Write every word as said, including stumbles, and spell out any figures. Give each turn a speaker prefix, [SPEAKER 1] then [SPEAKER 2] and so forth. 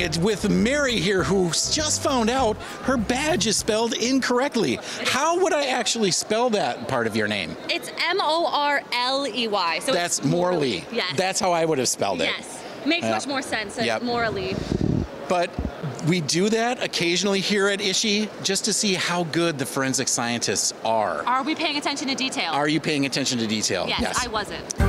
[SPEAKER 1] it's with Mary here, who just found out her badge is spelled incorrectly. How would I actually spell that part of your name?
[SPEAKER 2] It's M O R L E Y. So
[SPEAKER 1] That's
[SPEAKER 2] it's
[SPEAKER 1] Morley.
[SPEAKER 2] Yes.
[SPEAKER 1] That's how I would have spelled it.
[SPEAKER 2] Yes. Makes
[SPEAKER 1] Yeah.
[SPEAKER 2] much more sense than
[SPEAKER 1] Yep.
[SPEAKER 2] Morley.
[SPEAKER 1] But we do that occasionally here at Ishii just to see how good the forensic scientists are.
[SPEAKER 2] Are we paying attention to detail?
[SPEAKER 1] Are you paying attention to detail?
[SPEAKER 2] Yes, I wasn't.